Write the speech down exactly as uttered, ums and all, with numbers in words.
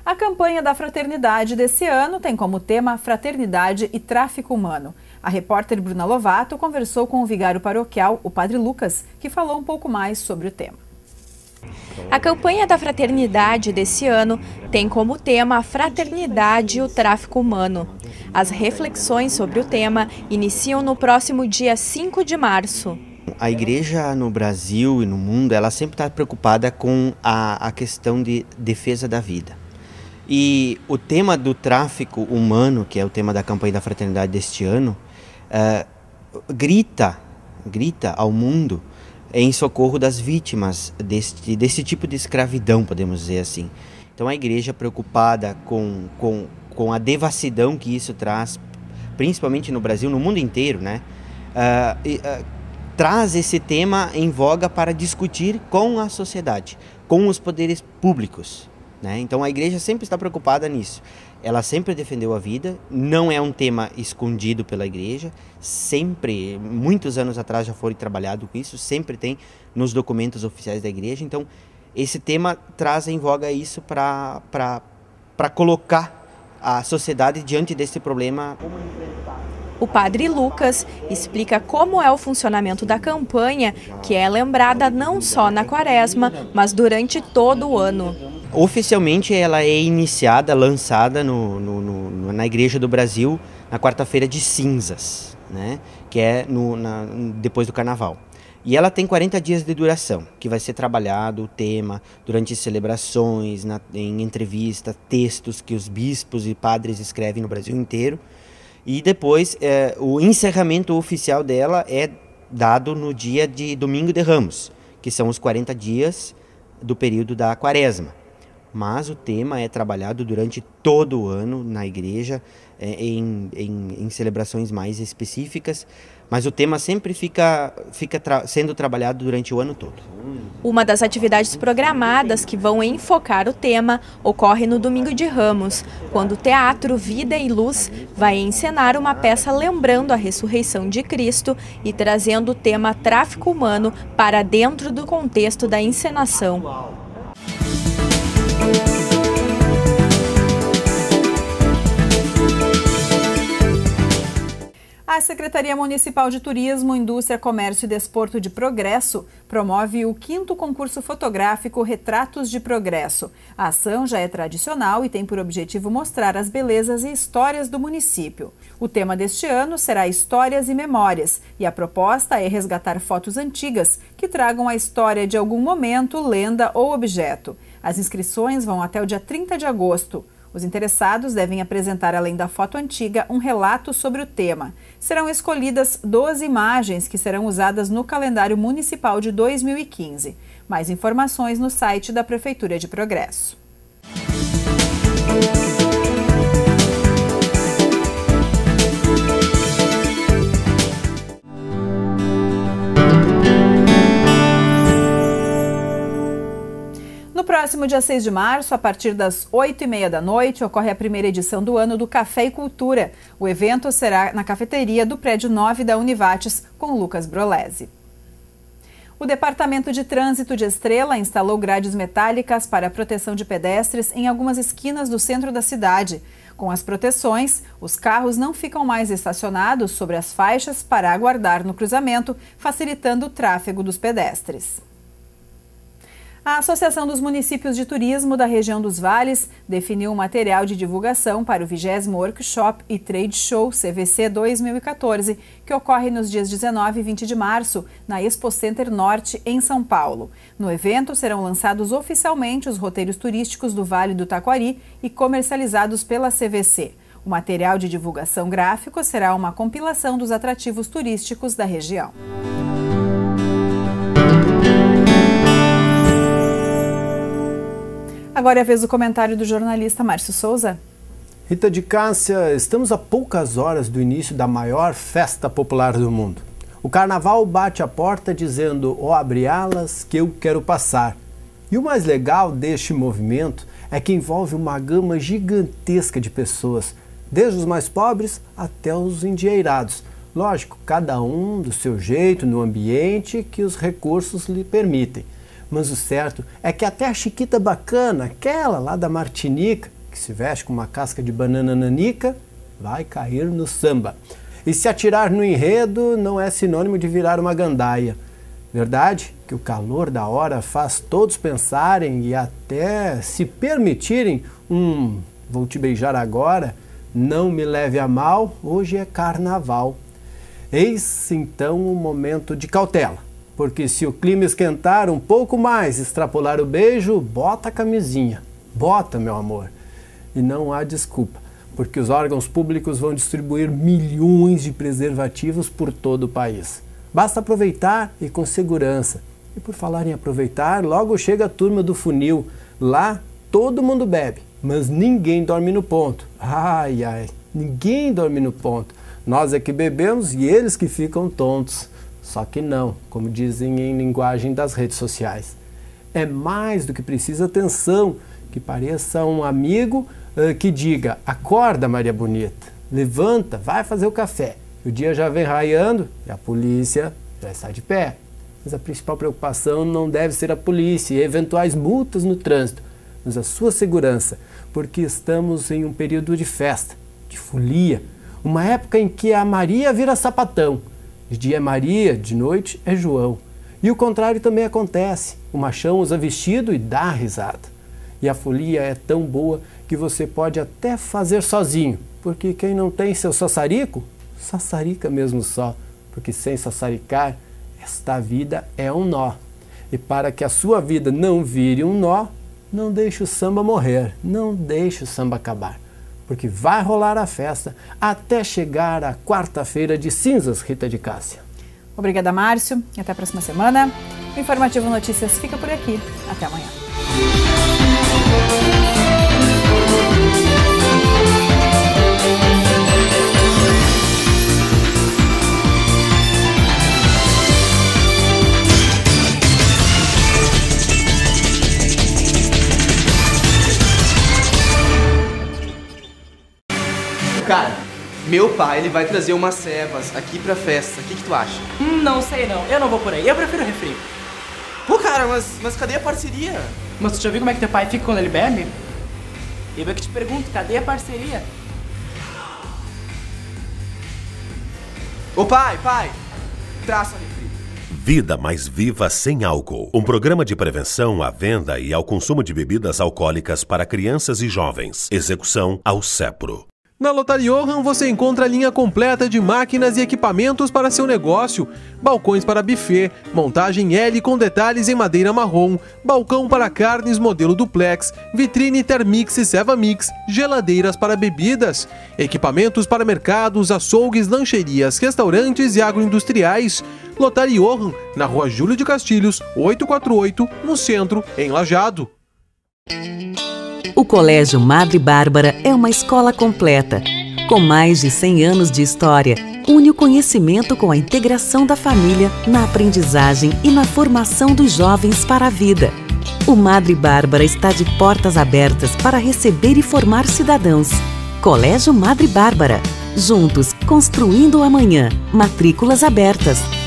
A campanha da fraternidade desse ano tem como tema Fraternidade e Tráfico Humano. A repórter Bruna Lovato conversou com o vigário paroquial, o Padre Lucas, que falou um pouco mais sobre o tema. A campanha da fraternidade desse ano tem como tema a fraternidade e o tráfico humano. As reflexões sobre o tema iniciam no próximo dia cinco de março. A igreja no Brasil e no mundo, ela sempre está preocupada com a, a questão de defesa da vida. E o tema do tráfico humano, que é o tema da campanha da fraternidade deste ano, uh, grita, grita ao mundo em socorro das vítimas deste, desse tipo de escravidão, podemos dizer assim. Então a igreja preocupada com, com, com a devassidão que isso traz, principalmente no Brasil, no mundo inteiro, né? Uh, uh, traz esse tema em voga para discutir com a sociedade, com os poderes públicos. Né? Então a igreja sempre está preocupada nisso. Ela sempre defendeu a vida, não é um tema escondido pela igreja, sempre, muitos anos atrás já foi trabalhado com isso, sempre tem nos documentos oficiais da igreja. Então esse tema traz em voga isso para para colocar a sociedade diante desse problema. O Padre Lucas explica como é o funcionamento da campanha, que é lembrada não só na Quaresma, mas durante todo o ano. Oficialmente ela é iniciada, lançada no, no, no, na Igreja do Brasil na quarta-feira de cinzas, né? Que é no, na, depois do Carnaval. E ela tem quarenta dias de duração, que vai ser trabalhado o tema durante celebrações, na, em entrevistas, textos que os bispos e padres escrevem no Brasil inteiro. E depois é, o encerramento oficial dela é dado no dia de Domingo de Ramos, que são os quarenta dias do período da Quaresma. Mas o tema é trabalhado durante todo o ano na igreja, é, em, em, em celebrações mais específicas, mas o tema sempre fica, fica tra sendo trabalhado durante o ano todo. Uma das atividades programadas que vão enfocar o tema ocorre no Domingo de Ramos, quando o Teatro Vida e Luz vai encenar uma peça lembrando a ressurreição de Cristo e trazendo o tema tráfico humano para dentro do contexto da encenação. A Secretaria Municipal de Turismo, Indústria, Comércio e Desporto de Progresso promove o quinto concurso fotográfico Retratos de Progresso. A ação já é tradicional e tem por objetivo mostrar as belezas e histórias do município. O tema deste ano será Histórias e Memórias e a proposta é resgatar fotos antigas que tragam a história de algum momento, lenda ou objeto. As inscrições vão até o dia trinta de agosto. Os interessados devem apresentar, além da foto antiga, um relato sobre o tema. Serão escolhidas doze imagens que serão usadas no calendário municipal de dois mil e quinze. Mais informações no site da Prefeitura de Progresso. No próximo dia seis de março, a partir das oito e meia da noite, ocorre a primeira edição do ano do Café e Cultura. O evento será na cafeteria do prédio nove da Univates, com Lucas Brolesi. O Departamento de Trânsito de Estrela instalou grades metálicas para a proteção de pedestres em algumas esquinas do centro da cidade. Com as proteções, os carros não ficam mais estacionados sobre as faixas para aguardar no cruzamento, facilitando o tráfego dos pedestres. A Associação dos Municípios de Turismo da região dos Vales definiu um material de divulgação para o vigésimo Workshop e Trade Show C V C dois mil e quatorze, que ocorre nos dias dezenove e vinte de março, na Expo Center Norte, em São Paulo. No evento serão lançados oficialmente os roteiros turísticos do Vale do Taquari e comercializados pela C V C. O material de divulgação gráfico será uma compilação dos atrativos turísticos da região. Agora é a vez do comentário do jornalista Márcio Souza. Rita de Cássia, estamos a poucas horas do início da maior festa popular do mundo. O carnaval bate a porta dizendo, ó, abre alas que eu quero passar. E o mais legal deste movimento é que envolve uma gama gigantesca de pessoas, desde os mais pobres até os endinheirados. Lógico, cada um do seu jeito, no ambiente que os recursos lhe permitem. Mas o certo é que até a Chiquita bacana, aquela lá da Martinica, que se veste com uma casca de banana nanica, vai cair no samba. E se atirar no enredo não é sinônimo de virar uma gandaia. Verdade que o calor da hora faz todos pensarem e até se permitirem um vou te beijar agora, não me leve a mal, hoje é carnaval. Eis então o momento de cautela, porque se o clima esquentar um pouco mais, extrapolar o beijo, bota a camisinha, bota, meu amor. E não há desculpa, porque os órgãos públicos vão distribuir milhões de preservativos por todo o país. Basta aproveitar e com segurança. E por falar em aproveitar, logo chega a turma do funil. Lá todo mundo bebe, mas ninguém dorme no ponto. Ai, ai, ninguém dorme no ponto. Nós é que bebemos e eles que ficam tontos. Só que não, como dizem em linguagem das redes sociais. É mais do que precisa atenção, que pareça um amigo uh, que diga, acorda Maria Bonita, levanta, vai fazer o café. O dia já vem raiando e a polícia já está de pé. Mas a principal preocupação não deve ser a polícia e eventuais multas no trânsito, mas a sua segurança, porque estamos em um período de festa, de folia, uma época em que a Maria vira sapatão. De dia é Maria, de noite é João. E o contrário também acontece. O machão usa vestido e dá risada. E a folia é tão boa que você pode até fazer sozinho, porque quem não tem seu sassarico, sassarica mesmo só, porque sem sassaricar, esta vida é um nó. E para que a sua vida não vire um nó, não deixe o samba morrer, não deixe o samba acabar, porque vai rolar a festa até chegar a quarta-feira de cinzas, Rita de Cássia. Obrigada, Márcio, e até a próxima semana. O Informativo Notícias fica por aqui. Até amanhã. Cara, meu pai, ele vai trazer umas cevas aqui pra festa. O que que tu acha? Hum, não sei não. Eu não vou por aí. Eu prefiro refri. Pô, cara, mas, mas cadê a parceria? Mas tu já viu como é que teu pai fica quando ele bebe? Eu é que te pergunto, cadê a parceria? Ô pai, pai, traça refri. Vida Mais Viva Sem Álcool. Um programa de prevenção à venda e ao consumo de bebidas alcoólicas para crianças e jovens. Execução ao CEPRO. Na Lotaria Johann você encontra a linha completa de máquinas e equipamentos para seu negócio, balcões para buffet, montagem L com detalhes em madeira marrom, balcão para carnes modelo duplex, vitrine Thermix e Sevamix, geladeiras para bebidas, equipamentos para mercados, açougues, lancherias, restaurantes e agroindustriais. Lotaria Johann, na Rua Júlio de Castilhos, oitocentos e quarenta e oito, no centro, em Lajeado. O Colégio Madre Bárbara é uma escola completa. Com mais de cem anos de história, une o conhecimento com a integração da família na aprendizagem e na formação dos jovens para a vida. O Madre Bárbara está de portas abertas para receber e formar cidadãos. Colégio Madre Bárbara. Juntos, construindo o amanhã. Matrículas abertas.